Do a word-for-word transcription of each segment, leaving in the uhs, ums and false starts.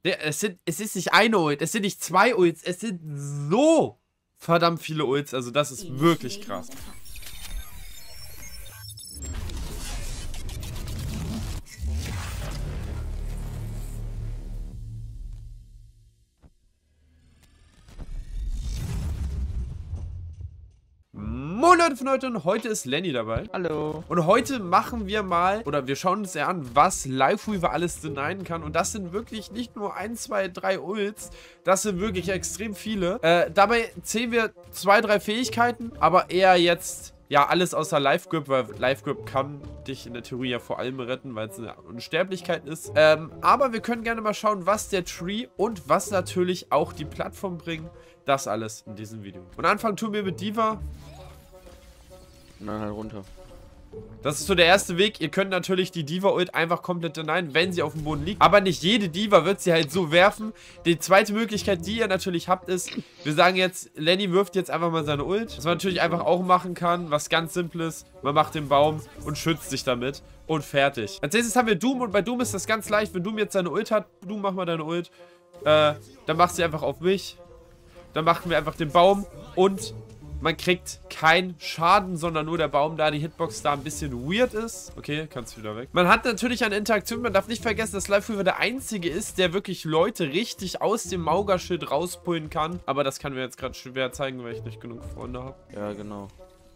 Es, sind, es ist nicht eine Ult, es sind nicht zwei Ults, es sind so verdammt viele Ults. Also das ist wirklich krass. Moin Leute von heute und heute ist Lenny dabei. Hallo. Und heute machen wir mal, oder wir schauen uns ja an, was Life-Weaver alles denyen kann. Und das sind wirklich nicht nur ein, zwei, drei Ults, das sind wirklich extrem viele. Äh, dabei zählen wir zwei, drei Fähigkeiten, aber eher jetzt, ja, alles außer Life-Grip, weil Life-Grip kann dich in der Theorie ja vor allem retten, weil es eine Unsterblichkeit ist. Ähm, aber wir können gerne mal schauen, was der Tree und was natürlich auch die Plattform bringen. Das alles in diesem Video. Und anfangen tun wir mit D.Va. Nein, halt runter. Das ist so der erste Weg. Ihr könnt natürlich die D.Va-Ult einfach komplett denyen, wenn sie auf dem Boden liegt. Aber nicht jede D.Va wird sie halt so werfen. Die zweite Möglichkeit, die ihr natürlich habt, ist, wir sagen jetzt, Lenny wirft jetzt einfach mal seine Ult. Was man natürlich einfach auch machen kann, was ganz Simples. Man macht den Baum und schützt sich damit. Und fertig. Als nächstes haben wir Doom und bei Doom ist das ganz leicht. Wenn Doom jetzt seine Ult hat, Doom, mach mal deine Ult. Äh, dann machst du einfach auf mich. Dann machen wir einfach den Baum und man kriegt keinen Schaden, sondern nur der Baum, da die Hitbox da ein bisschen weird ist. Okay, kannst du wieder weg. Man hat natürlich eine Interaktion. Man darf nicht vergessen, dass Life-Weaver der einzige ist, der wirklich Leute richtig aus dem Maugerschild rauspullen kann. Aber das kann mir jetzt gerade schwer zeigen, weil ich nicht genug Freunde habe. Ja, genau.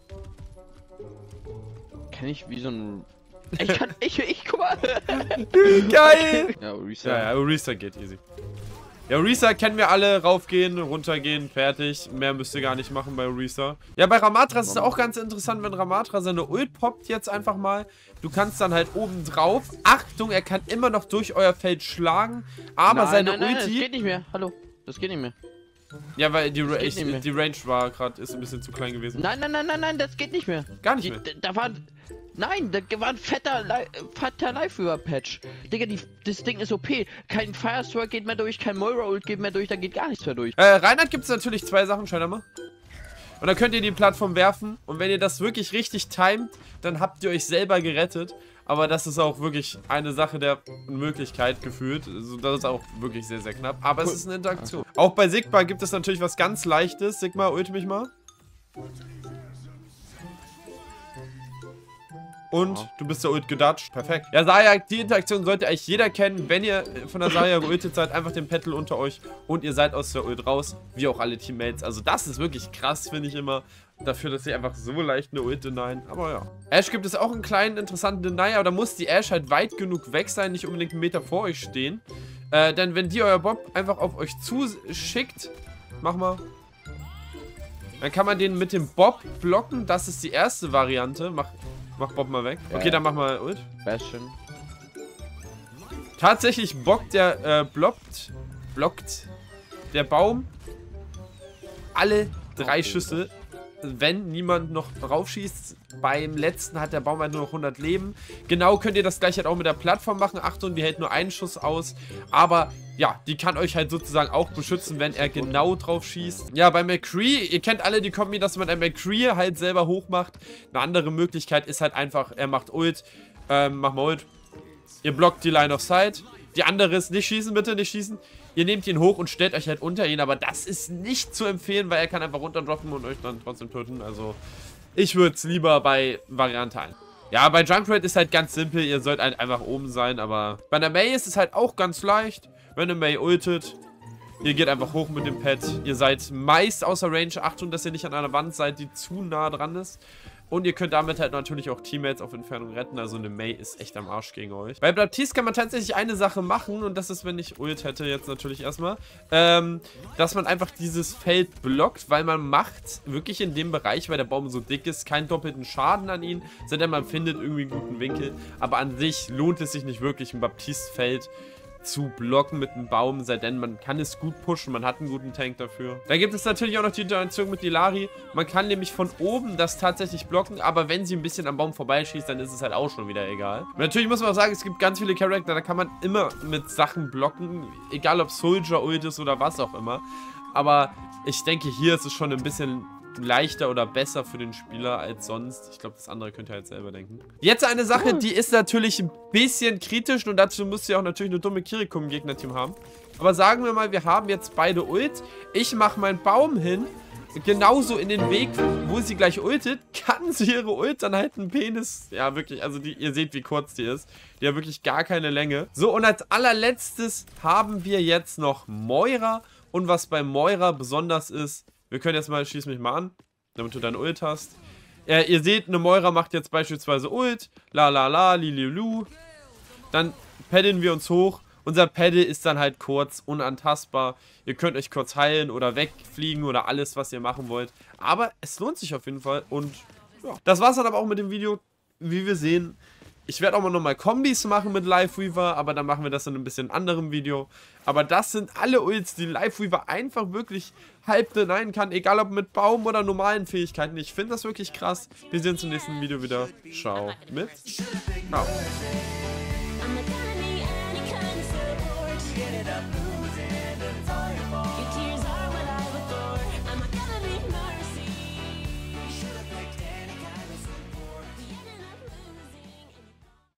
Kann ich wie so ein... Ich kann... ich, ich, guck mal. Geil! Ja, Orisa. Ja, ja, Orisa geht easy. Ja, Orisa kennen wir alle. Raufgehen, runtergehen, fertig. Mehr müsst ihr gar nicht machen bei Orisa. Ja, bei Ramattra ist es auch ganz interessant, wenn Ramattra seine Ult poppt jetzt einfach mal. Du kannst dann halt oben drauf. Achtung, er kann immer noch durch euer Feld schlagen. Aber nein, seine nein, nein, Ulti... das geht nicht mehr. Hallo. Das geht nicht mehr. Ja, weil die, Ra ich, die Range war gerade, ist ein bisschen zu klein gewesen. Nein, nein, nein, nein, nein, das geht nicht mehr. Gar nicht die, mehr? Da war... Nein, da war ein fetter, Li fetter Life-Weaver-Patch. Digga, die, das Ding ist O P. Kein Firestorm geht mehr durch, kein Moira-Ult geht mehr durch, da geht gar nichts mehr durch. Äh, Reinhard gibt es natürlich zwei Sachen, schau da mal. Und dann könnt ihr die Plattform werfen. Und wenn ihr das wirklich richtig timet, dann habt ihr euch selber gerettet. Aber das ist auch wirklich eine Sache der Unmöglichkeit gefühlt. Also das ist auch wirklich sehr, sehr knapp. Aber es ist eine Interaktion. Auch bei Sigma gibt es natürlich was ganz Leichtes. Sigma, ult mich mal. Und ja. Du bist der Ult gedatscht. Perfekt. Ja, Zarya, die Interaktion sollte eigentlich jeder kennen. Wenn ihr von der Zarya geultet seid, einfach den Petal unter euch und ihr seid aus der Ult raus, wie auch alle Teammates. Also das ist wirklich krass, finde ich immer. Dafür, dass sie einfach so leicht eine Ult denyen. Aber ja. Ash gibt es auch einen kleinen, interessanten Deny, aber da muss die Ash halt weit genug weg sein, nicht unbedingt einen Meter vor euch stehen. Äh, denn wenn die euer Bob einfach auf euch zuschickt, mach mal. Dann kann man den mit dem Bob blocken. Das ist die erste Variante. Mach... Mach Bob mal weg. Okay, ja. Dann mach mal Ult. Bastion. Tatsächlich bockt der, äh, blockt, blockt der Baum alle drei Schüsse, wenn niemand noch drauf schießt. Beim letzten hat der Baum halt nur noch hundert Leben. Genau könnt ihr das gleich halt auch mit der Plattform machen. Achtung, die hält nur einen Schuss aus. Aber ja, die kann euch halt sozusagen auch beschützen, wenn er genau drauf schießt. Ja, bei McCree, ihr kennt alle die Kombi, dass man ein McCree halt selber hoch macht. Eine andere Möglichkeit ist halt einfach, er macht Ult. Ähm, mach mal Ult. Ihr blockt die Line of Sight. Die andere ist, nicht schießen bitte, nicht schießen. Ihr nehmt ihn hoch und stellt euch halt unter ihn. Aber das ist nicht zu empfehlen, weil er kann einfach runterdroppen und euch dann trotzdem töten. Also... Ich würde es lieber bei Variante eins. Ja, bei Junkrat ist halt ganz simpel. Ihr sollt halt einfach oben sein. Aber bei der Mei ist es halt auch ganz leicht. Wenn eine Mei ultet, ihr geht einfach hoch mit dem Pad. Ihr seid meist außer Range. Achtung, dass ihr nicht an einer Wand seid, die zu nah dran ist. Und ihr könnt damit halt natürlich auch Teammates auf Entfernung retten. Also eine Mei ist echt am Arsch gegen euch. Bei Baptiste kann man tatsächlich eine Sache machen. Und das ist, wenn ich Ult hätte jetzt natürlich erstmal. Ähm, dass man einfach dieses Feld blockt. Weil man macht wirklich in dem Bereich, weil der Baum so dick ist, keinen doppelten Schaden an ihn. Sondern man findet irgendwie einen guten Winkel. Aber an sich lohnt es sich nicht wirklich, ein Baptiste-Feld zu blocken mit einem Baum, sei denn man kann es gut pushen, man hat einen guten Tank dafür. Da gibt es natürlich auch noch die Interaktion mit Nilari. Man kann nämlich von oben das tatsächlich blocken, aber wenn sie ein bisschen am Baum vorbeischießt, dann ist es halt auch schon wieder egal. Und natürlich muss man auch sagen, es gibt ganz viele Charakter, da kann man immer mit Sachen blocken, egal ob Soldier Ult ist oder was auch immer. Aber ich denke, hier ist es schon ein bisschen leichter oder besser für den Spieler als sonst. Ich glaube, das andere könnt ihr halt selber denken. Jetzt eine Sache, die ist natürlich ein bisschen kritisch und dazu müsst ihr auch natürlich eine dumme Kiriko im Gegnerteam haben. Aber sagen wir mal, wir haben jetzt beide Ult. Ich mache meinen Baum hin, genauso in den Weg, wo sie gleich ultet, kann sie ihre Ult dann halt einen Penis, ja wirklich, also die, ihr seht, wie kurz die ist. Die hat wirklich gar keine Länge. So, und als allerletztes haben wir jetzt noch Moira. Und was bei Moira besonders ist, wir können jetzt mal, schieß mich mal an, damit du deine Ult hast. Äh, ihr seht, eine Moira macht jetzt beispielsweise Ult, la la la, lililu. Dann paddeln wir uns hoch. Unser Paddle ist dann halt kurz unantastbar. Ihr könnt euch kurz heilen oder wegfliegen oder alles, was ihr machen wollt. Aber es lohnt sich auf jeden Fall. Und ja, das war's dann aber auch mit dem Video. Wie wir sehen, ich werde auch mal nochmal Kombis machen mit Lifeweaver, aber dann machen wir das in ein bisschen anderem Video. Aber das sind alle Ults, die Lifeweaver einfach wirklich halb denyen kann, egal ob mit Baum oder normalen Fähigkeiten. Ich finde das wirklich krass. Wir sehen uns im nächsten Video wieder. Ciao mit. Ciao. I'm the kind of any kind of support. She ended up losing and it's all